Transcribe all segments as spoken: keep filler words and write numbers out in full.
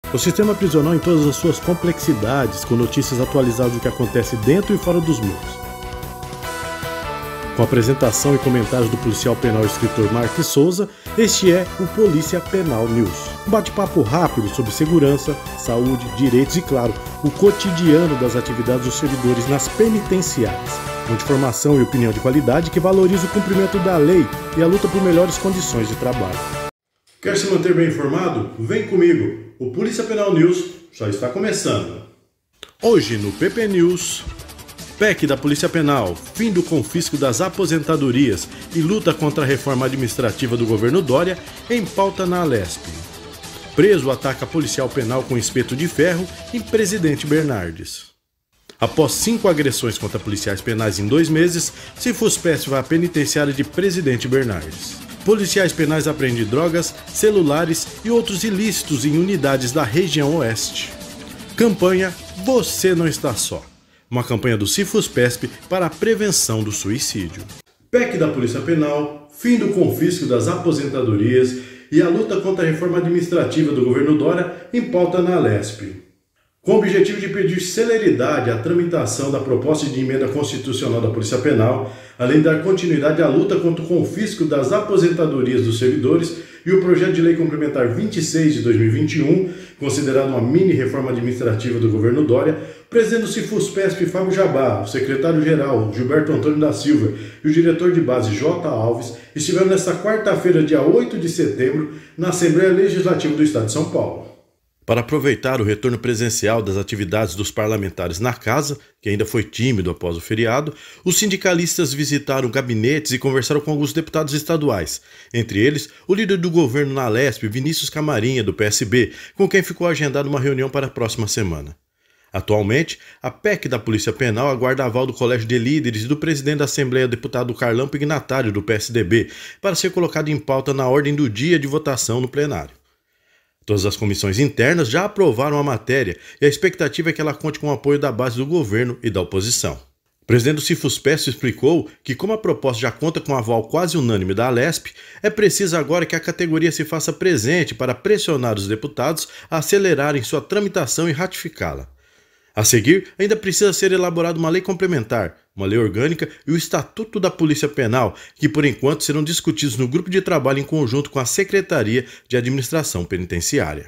O sistema prisional em todas as suas complexidades, com notícias atualizadas do que acontece dentro e fora dos muros. Com a apresentação e comentários do policial penal e escritor Marques Souza, este é o Polícia Penal News. Um bate-papo rápido sobre segurança, saúde, direitos e, claro, o cotidiano das atividades dos servidores nas penitenciárias. Com informação e opinião de qualidade que valoriza o cumprimento da lei e a luta por melhores condições de trabalho. Quer se manter bem informado? Vem comigo! O Polícia Penal News já está começando. Hoje no P P News... P E C da Polícia Penal, fim do confisco das aposentadorias e luta contra a reforma administrativa do governo Dória em pauta na Alesp. Preso ataca policial penal com espeto de ferro em Presidente Bernardes. Após cinco agressões contra policiais penais em dois meses, Cifuspesp vai à penitenciária de Presidente Bernardes. Policiais penais apreendem drogas, celulares e outros ilícitos em unidades da região oeste. Campanha Você Não Está Só. Uma campanha do Cifuspesp para a prevenção do suicídio. P E C da Polícia Penal, fim do confisco das aposentadorias e a luta contra a reforma administrativa do governo Dória em pauta na Alesp. Com o objetivo de pedir celeridade à tramitação da proposta de emenda constitucional da Polícia Penal, além de dar continuidade à luta contra o confisco das aposentadorias dos servidores e o projeto de lei complementar vinte e seis de dois mil e vinte e um, considerado uma mini-reforma administrativa do governo Dória, o presidente do Cifuspesp, Fábio Jabá, o secretário-geral, Gilberto Antônio da Silva, e o diretor de base, J. Alves, estiveram nesta quarta-feira, dia oito de setembro, na Assembleia Legislativa do Estado de São Paulo. Para aproveitar o retorno presencial das atividades dos parlamentares na casa, que ainda foi tímido após o feriado, os sindicalistas visitaram gabinetes e conversaram com alguns deputados estaduais, entre eles o líder do governo na Alesp, Vinícius Camarinha, do P S B, com quem ficou agendada uma reunião para a próxima semana. Atualmente, a P E C da Polícia Penal aguarda aval do Colégio de Líderes e do presidente da Assembleia, deputado Carlão Pignatário, do P S D B, para ser colocado em pauta na ordem do dia de votação no plenário. Todas as comissões internas já aprovaram a matéria e a expectativa é que ela conte com o apoio da base do governo e da oposição. O presidente do Cifuspesp explicou que, como a proposta já conta com um aval quase unânime da Alesp, é preciso agora que a categoria se faça presente para pressionar os deputados a acelerarem sua tramitação e ratificá-la. A seguir, ainda precisa ser elaborada uma lei complementar, uma lei orgânica e o Estatuto da Polícia Penal, que por enquanto serão discutidos no grupo de trabalho em conjunto com a Secretaria de Administração Penitenciária.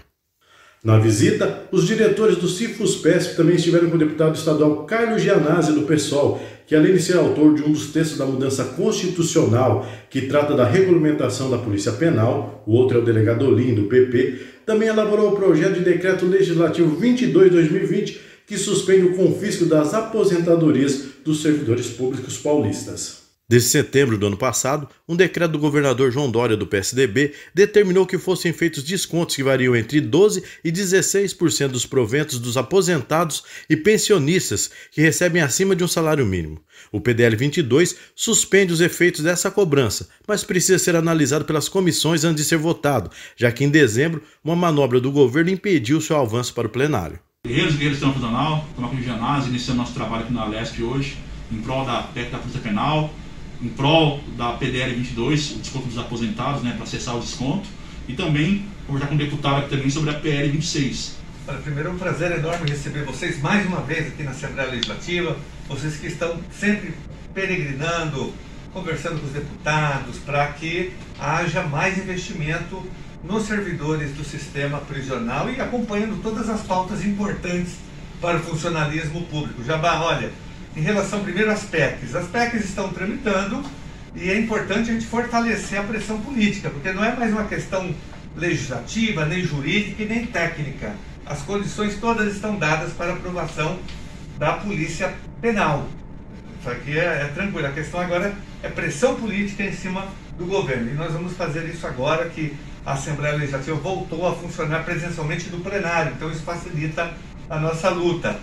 Na visita, os diretores do Cifuspesp também estiveram com o deputado estadual Carlos Gianazzi, do PSOL, que além de ser autor de um dos textos da mudança constitucional que trata da regulamentação da Polícia Penal, o outro é o delegado Olim, do P P, também elaborou o projeto de decreto legislativo vinte e dois barra dois mil e vinte, que suspende o confisco das aposentadorias dos servidores públicos paulistas. Desde setembro do ano passado, um decreto do governador João Dória, do P S D B, determinou que fossem feitos descontos que variam entre doze por cento e dezesseis por cento dos proventos dos aposentados e pensionistas que recebem acima de um salário mínimo. O P D L vinte e dois suspende os efeitos dessa cobrança, mas precisa ser analisado pelas comissões antes de ser votado, já que em dezembro uma manobra do governo impediu seu avanço para o plenário. Guerreiros e guerreiros do Sistema Prisional, estamos aqui no Gianazzi, iniciando nosso trabalho aqui na Alesp hoje, em prol da P E C da Polícia Penal, em prol da P D L vinte e dois, o desconto dos aposentados, né, para acessar o desconto, e também conversar com o deputado aqui também sobre a P L vinte e seis. Primeiro, é um prazer enorme receber vocês mais uma vez aqui na Assembleia Legislativa, vocês que estão sempre peregrinando, conversando com os deputados, para que haja mais investimento nos servidores do sistema prisional e acompanhando todas as pautas importantes para o funcionalismo público. Jabá, olha, em relação primeiro às P E Cs, as P E Cs estão tramitando e é importante a gente fortalecer a pressão política, porque não é mais uma questão legislativa, nem jurídica e nem técnica. As condições todas estão dadas para a aprovação da Polícia Penal. Isso aqui é, é tranquilo, a questão agora é pressão política em cima do governo e nós vamos fazer isso agora que a Assembleia Legislativa voltou a funcionar presencialmente no plenário, então isso facilita a nossa luta.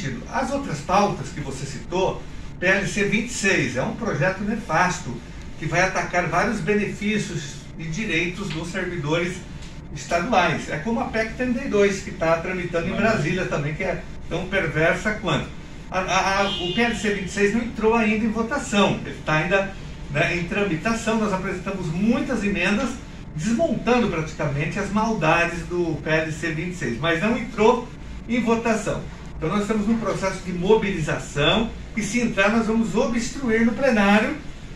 As outras pautas que você citou, P L C vinte e seis, é um projeto nefasto que vai atacar vários benefícios e direitos dos servidores estaduais. É como a P E C trinta e dois, que está tramitando em Brasília também, que é tão perversa quanto. A, a, a, o P L C vinte e seis não entrou ainda em votação, ele está ainda, né, em tramitação. Nós apresentamos muitas emendas desmontando praticamente as maldades do P L C vinte e seis, mas não entrou em votação. Então nós estamos num processo de mobilização e, se entrar, nós vamos obstruir no plenário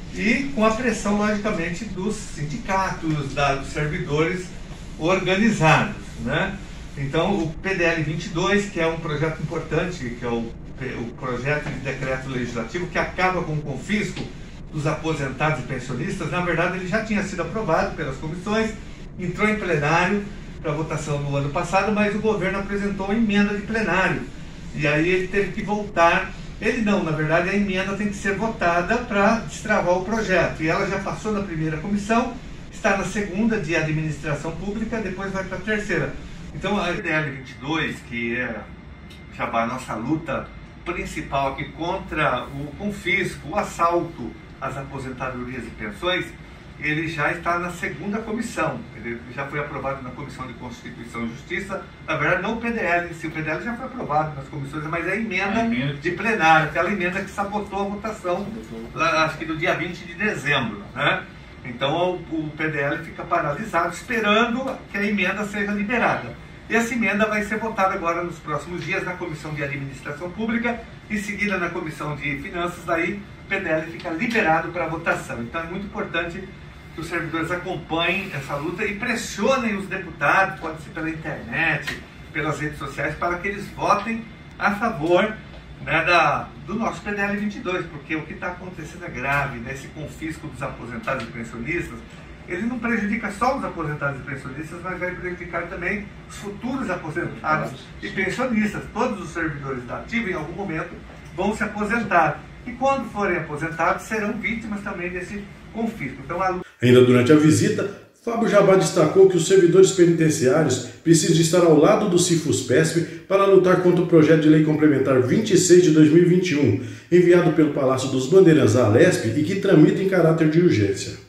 e com a pressão, logicamente, dos sindicatos, da, dos servidores organizados, né? Então, o P D L vinte e dois, que é um projeto importante, que é o, o projeto de decreto legislativo que acaba com o confisco dos aposentados e pensionistas, na verdade ele já tinha sido aprovado pelas comissões, entrou em plenário para votação no ano passado, mas o governo apresentou uma emenda de plenário, e aí ele teve que voltar. Ele não, na verdade a emenda tem que ser votada para destravar o projeto, e ela já passou na primeira comissão, está na segunda, de administração pública, depois vai para a terceira. Então a P D L vinte e dois, que é já a nossa luta principal aqui contra o confisco, o assalto às aposentadorias e pensões, ele já está na segunda comissão. Ele já foi aprovado na Comissão de Constituição e Justiça. Na verdade, não o P D L, se o P D L já foi aprovado nas comissões, mas é a emenda, a emenda de plenário, aquela emenda que sabotou a votação, lá, acho que do dia vinte de dezembro, né? Então o, o P D L fica paralisado, esperando que a emenda seja liberada. E essa emenda vai ser votada agora nos próximos dias na Comissão de Administração Pública, em seguida na Comissão de Finanças, daí o P D L fica liberado para votação. Então é muito importante que os servidores acompanhem essa luta e pressionem os deputados, pode ser pela internet, pelas redes sociais, para que eles votem a favor, né, da, do nosso P D L vinte e dois, porque o que está acontecendo é grave, né? Esse confisco dos aposentados e pensionistas, ele não prejudica só os aposentados e pensionistas, mas vai prejudicar também os futuros aposentados e pensionistas. Todos os servidores da ativa, em algum momento, vão se aposentar. E quando forem aposentados, serão vítimas também desse confisco. Então, a... Ainda durante a visita, Fábio Jabá destacou que os servidores penitenciários precisam estar ao lado do Cifusp para lutar contra o projeto de lei complementar vinte e seis de dois mil e vinte e um, enviado pelo Palácio dos Bandeirantes à Alesp e que tramita em caráter de urgência.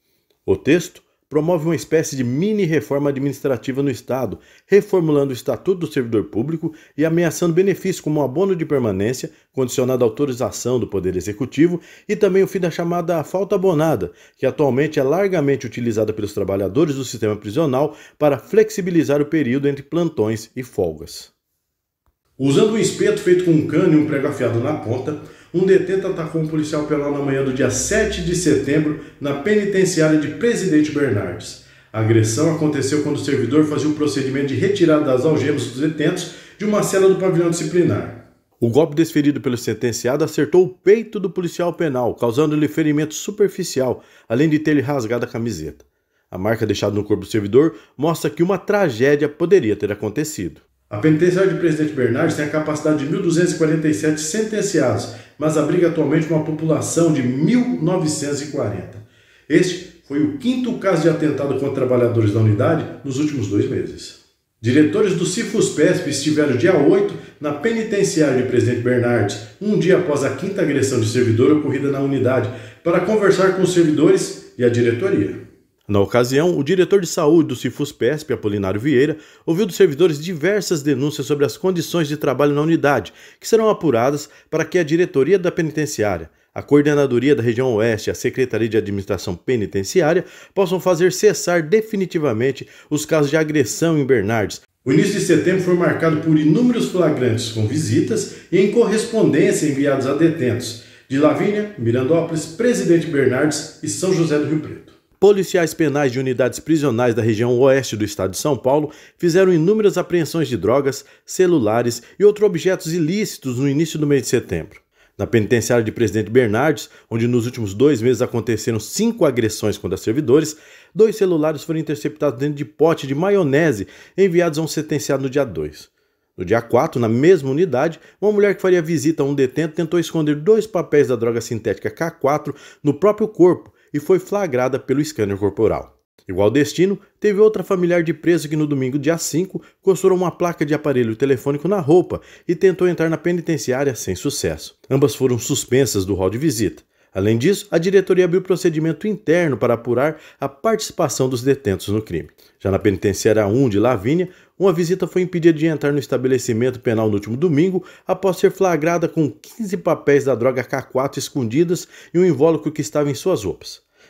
O texto promove uma espécie de mini-reforma administrativa no Estado, reformulando o Estatuto do Servidor Público e ameaçando benefícios como um abono de permanência, condicionado à autorização do Poder Executivo, e também o fim da chamada falta abonada, que atualmente é largamente utilizada pelos trabalhadores do sistema prisional para flexibilizar o período entre plantões e folgas. Usando um espeto feito com um cano e um prego afiado na ponta, um detento atacou um policial penal na manhã do dia sete de setembro na penitenciária de Presidente Bernardes. A agressão aconteceu quando o servidor fazia o procedimento de retirada das algemas dos detentos de uma cela do pavilhão disciplinar. O golpe desferido pelo sentenciado acertou o peito do policial penal, causando-lhe ferimento superficial, além de ter-lhe rasgado a camiseta. A marca deixada no corpo do servidor mostra que uma tragédia poderia ter acontecido. A penitenciária de Presidente Bernardes tem a capacidade de mil duzentos e quarenta e sete sentenciados, mas abriga atualmente uma população de mil novecentos e quarenta. Este foi o quinto caso de atentado contra trabalhadores da unidade nos últimos dois meses. Diretores do Cifusp estiveram dia oito na penitenciária de Presidente Bernardes, um dia após a quinta agressão de servidor ocorrida na unidade, para conversar com os servidores e a diretoria. Na ocasião, o diretor de saúde do Cifusp, Apolinário Vieira, ouviu dos servidores diversas denúncias sobre as condições de trabalho na unidade, que serão apuradas para que a diretoria da penitenciária, a coordenadoria da região oeste e a Secretaria de Administração Penitenciária possam fazer cessar definitivamente os casos de agressão em Bernardes. O início de setembro foi marcado por inúmeros flagrantes com visitas e em correspondência enviados a detentos de Lavínia, Mirandópolis, Presidente Bernardes e São José do Rio Preto. Policiais penais de unidades prisionais da região oeste do estado de São Paulo fizeram inúmeras apreensões de drogas, celulares e outros objetos ilícitos no início do mês de setembro. Na penitenciária de Presidente Bernardes, onde nos últimos dois meses aconteceram cinco agressões contra servidores, dois celulares foram interceptados dentro de pote de maionese enviados a um sentenciado no dia dois. No dia quatro, na mesma unidade, uma mulher que faria visita a um detento tentou esconder dois papéis da droga sintética K quatro no próprio corpo e foi flagrada pelo scanner corporal. Igual destino, teve outra familiar de preso que no domingo, dia cinco, costurou uma placa de aparelho telefônico na roupa e tentou entrar na penitenciária sem sucesso. Ambas foram suspensas do rol de visita. Além disso, a diretoria abriu procedimento interno para apurar a participação dos detentos no crime. Já na penitenciária um de Lavínia, uma visita foi impedida de entrar no estabelecimento penal no último domingo após ser flagrada com quinze papéis da droga K quatro escondidas e um invólucro que estava em suas roupas.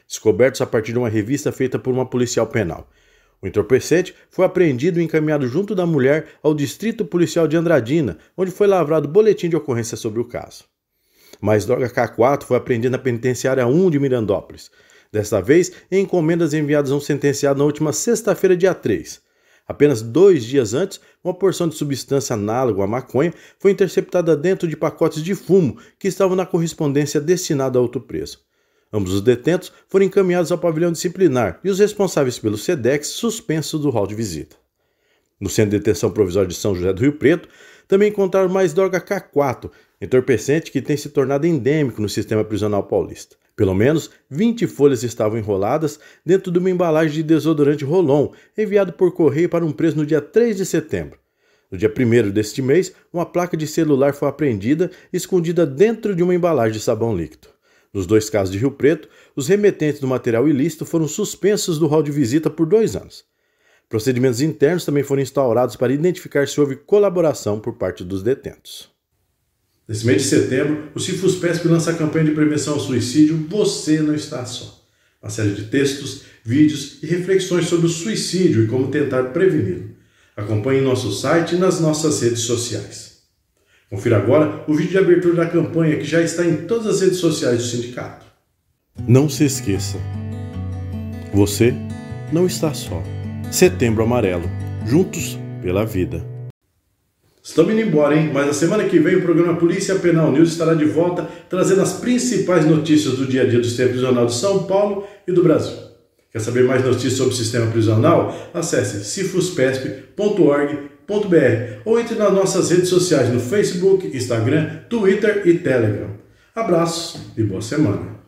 descobertos a partir de uma revista feita por uma policial penal. O entorpecente foi apreendido e encaminhado junto da mulher ao Distrito Policial de Andradina, onde foi lavrado boletim de ocorrência sobre o caso. Mais droga K quatro foi apreendida na penitenciária um de Mirandópolis, desta vez em encomendas enviadas a um sentenciado na última sexta-feira, dia três. Apenas dois dias antes, uma porção de substância análoga à maconha foi interceptada dentro de pacotes de fumo que estavam na correspondência destinada a outro preso. Ambos os detentos foram encaminhados ao pavilhão disciplinar e os responsáveis pelo SEDEX suspensos do rol de visita. No Centro de Detenção Provisória de São José do Rio Preto, também encontraram mais droga K quatro, entorpecente que tem se tornado endêmico no sistema prisional paulista. Pelo menos vinte folhas estavam enroladas dentro de uma embalagem de desodorante Rolon, enviado por correio para um preso no dia três de setembro. No dia primeiro deste mês, uma placa de celular foi apreendida e escondida dentro de uma embalagem de sabão líquido. Nos dois casos de Rio Preto, os remetentes do material ilícito foram suspensos do rol de visita por dois anos. Procedimentos internos também foram instaurados para identificar se houve colaboração por parte dos detentos. Nesse mês de setembro, o Cifuspesp lança a campanha de prevenção ao suicídio Você Não Está Só. Uma série de textos, vídeos e reflexões sobre o suicídio e como tentar preveni-lo. Acompanhe em nosso site e nas nossas redes sociais. Confira agora o vídeo de abertura da campanha que já está em todas as redes sociais do sindicato. Não se esqueça, você não está só. Setembro Amarelo, juntos pela vida. Estamos indo embora, hein? Mas na semana que vem o programa Polícia Penal News estará de volta, trazendo as principais notícias do dia a dia do sistema prisional de São Paulo e do Brasil. Quer saber mais notícias sobre o sistema prisional? Acesse cifuspesp ponto org ponto br ou entre nas nossas redes sociais no Facebook, Instagram, Twitter e Telegram. Abraços e boa semana!